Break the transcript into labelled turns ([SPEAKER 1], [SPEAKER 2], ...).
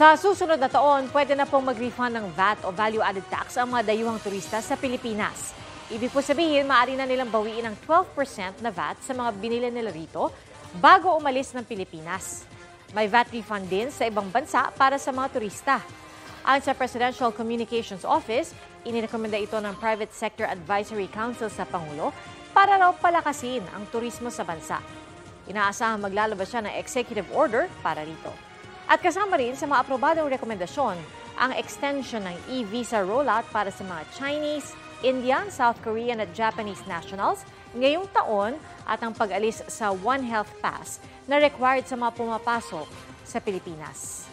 [SPEAKER 1] Sa susunod na taon, pwede na pong mag-refund ng VAT o value-added tax ang mga dayuhang turista sa Pilipinas. Ibig po sabihin, maaari na nilang bawiin ang 12% na VAT sa mga binili nila rito bago umalis ng Pilipinas. May VAT refund din sa ibang bansa para sa mga turista. Ayon sa Presidential Communications Office, inirekomenda ito ng Private Sector Advisory Council sa Pangulo para raw palakasin ang turismo sa bansa. Inaasahang maglalabas siya ng executive order para rito. At kasama rin sa mga aprobadong rekomendasyon ang extension ng e-visa rollout para sa mga Chinese, Indian, South Korean at Japanese nationals ngayong taon at ang pag-alis sa One Health Pass na required sa mga pumapasok sa Pilipinas.